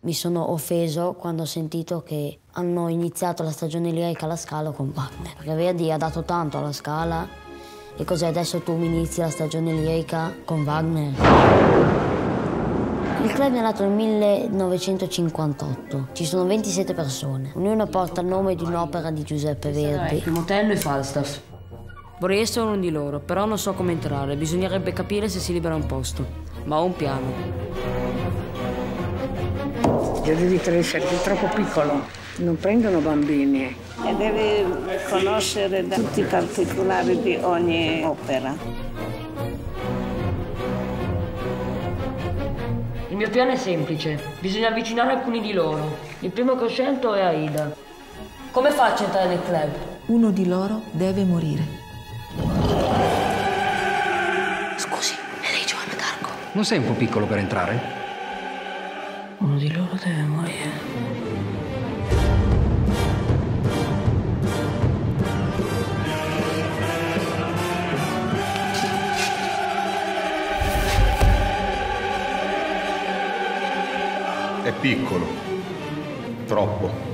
Mi sono offeso quando ho sentito che hanno iniziato la stagione lirica alla Scala con Wagner. Perché Verdi ha dato tanto alla Scala e così adesso tu mi inizi la stagione lirica con Wagner. Il club è nato nel 1958. Ci sono 27 persone. Ognuno porta il nome di un'opera di Giuseppe Verdi. Motello e Falstaff. Vorrei essere uno di loro, però non so come entrare. Bisognerebbe capire se si libera un posto. Ma ho un piano. Devi crescere, è troppo piccolo. Non prendono bambini. E devi conoscere tutti i particolari di ogni opera. Il mio piano è semplice. Bisogna avvicinare alcuni di loro. Il primo che ho scelto è Aida. Come faccio a entrare nel club? Uno di loro deve morire. Scusi, è lei Giovanna d'Arco? Non sei un po' piccolo per entrare? Uno di loro deve morire. È piccolo, troppo.